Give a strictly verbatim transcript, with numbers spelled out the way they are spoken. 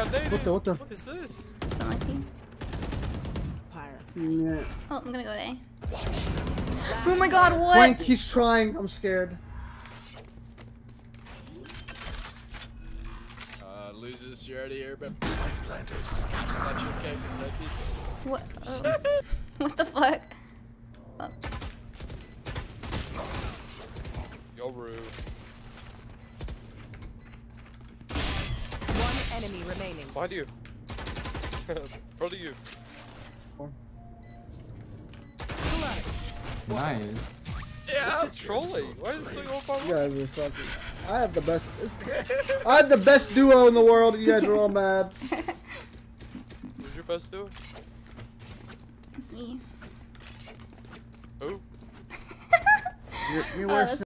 got dated. What the, what the? What is this? It's unlucky. Yeah. Oh, I'm gonna go to A. Oh my god, what? Frank, he's trying. I'm scared. Uh, losers, you already here, but. What? Oh. What the fuck? Oh. Yo, rude. One enemy remaining. Behind you. In front of you. Nice. Yeah, I'm trolling. Why is this thing all fun? You guys are fucking. I have the best. I have the best duo in the world. You guys are all mad. Who's your best duo? It's me. Who? You're, you're Oh, worse.